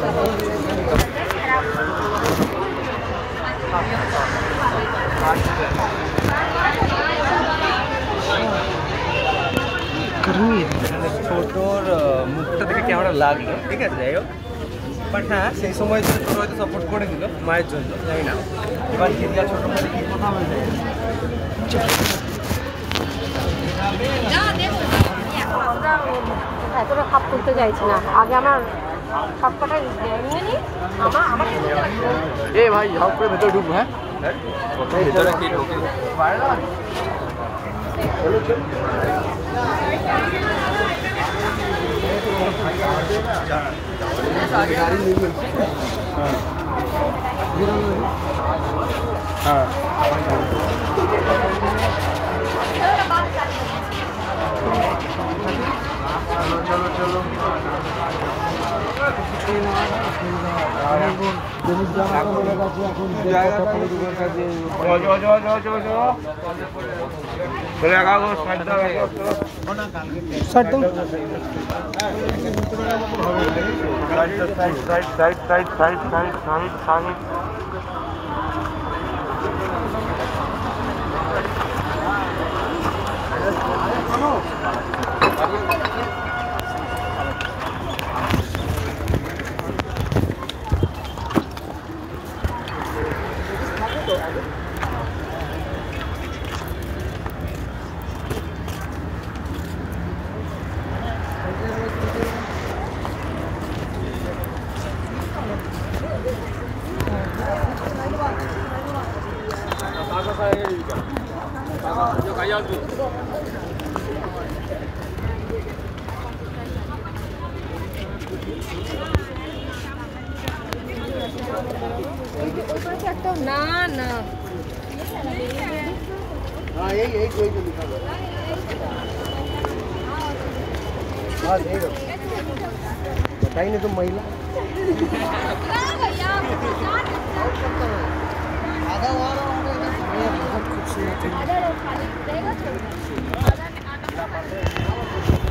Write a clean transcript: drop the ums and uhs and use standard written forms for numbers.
ছোটর মুখটা থেকে কেমন লাগলো, ঠিক আছে যাই হোক, বাট হ্যাঁ সেই সময় ছোট হয়তো সাপোর্ট করে দিল মায়ের জন্য, জানি না এবার খেলিয়া ছোটোর মধ্যে কী কথা বলছে। এতটা খাপ তুলতে চাইছি না, আগে আমার সবকটা নিয়ে নিই। আমার এ ভাই ঝাপ করে ভেতরে ঢুকবো। হ্যাঁ ভেতরে কি ঢোকে হ্যাঁ চলো চলো না না बताई नहीं तुम महिला बहुत खूबसूरत है।